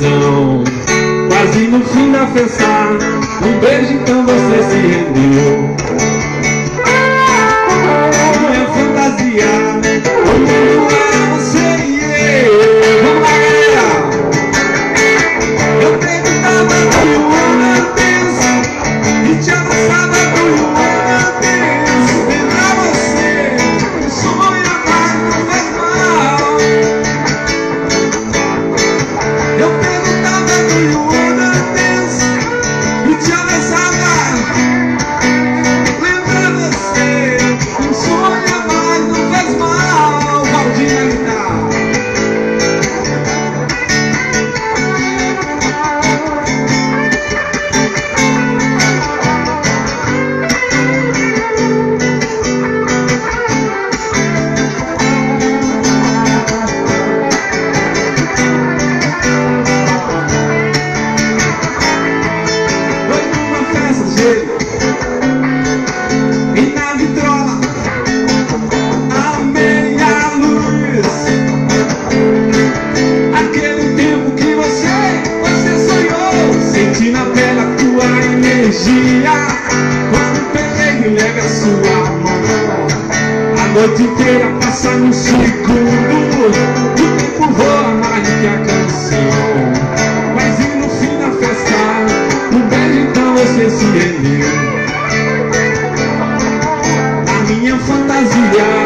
canção. Quase no fim da festa, um beijo, então você se rendeu. Minha fantasia, o mundo era você e eu. Vamos lá, galera! Eu perguntava do you wanna dance e te abraçava do you wanna dance. Lembrar você, um sonho amar não faz mal. Eu perguntava do you wanna dance e te abraçava. Lembrar você, um sonho amar não faz mal. Valdinho na guitarra. E na vitrola, a meia luz, aquele tempo que você sonhou. Senti na pele a tua energia, quando peguei e leve a sua mão. A noite inteira passa num segundo, o tempo voa mais do que a canção. Mas e no fim da festa, um beijo, então você se rendeu. A minha fantasia